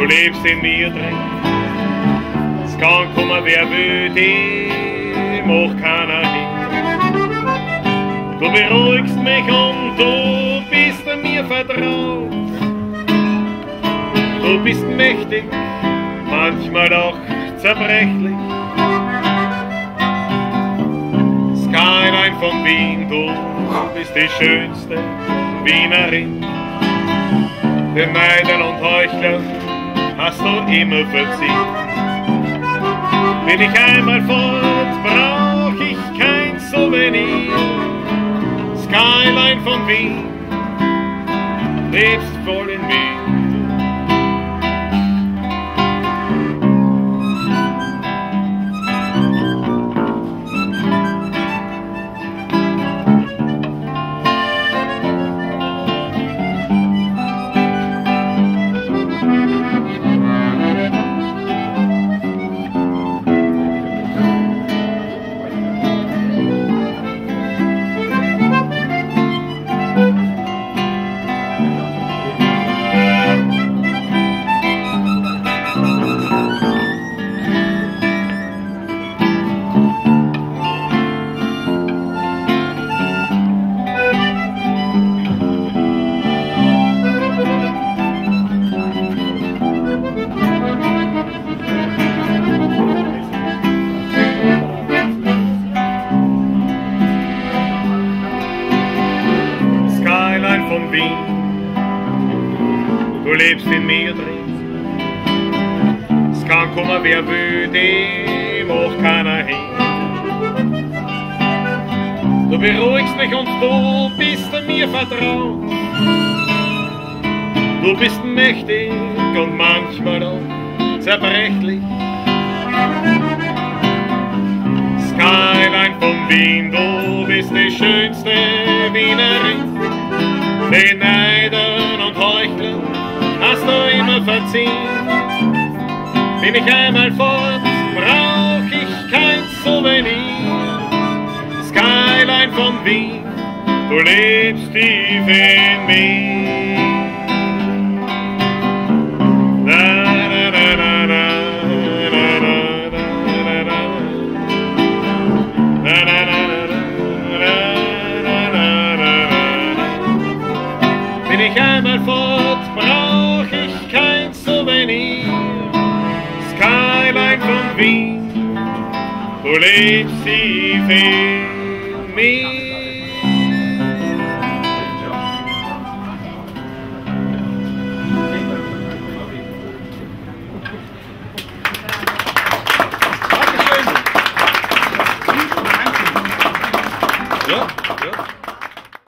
du lebst in mir drin. Es kann kommen, wer will, dem auch keiner hin. Du beruhigst mich und du bist mir vertraut. Du bist mächtig, manchmal auch zerbrechlich. Skyline von Wien, du bist die schönste Wienerin. Den Neidern und Heuchlern hast du immer verziehen. Bin ich einmal fort, brauch ich kein Souvenir. Skyline von Wien, lebst voll in mir. Von Wien, du lebst in mir drin. Es kann kommen, wer will, dem auch keiner hin. Du beruhigst mich und du bist mir vertraut. Du bist mächtig und manchmal auch zerbrechlich. Skyline von Wien, du bist die schönste Wienerin. Den Neidern und Heuchlern hast du immer verziehen. Bin ich einmal fort, brauch ich kein Souvenir. Skyline von Wien, du lebst tief in mir. Bin ich einmal fort, brauch ich kein Souvenir. Skyline von Wien, du lebst tief in mir. Dankeschön. Ja, ja.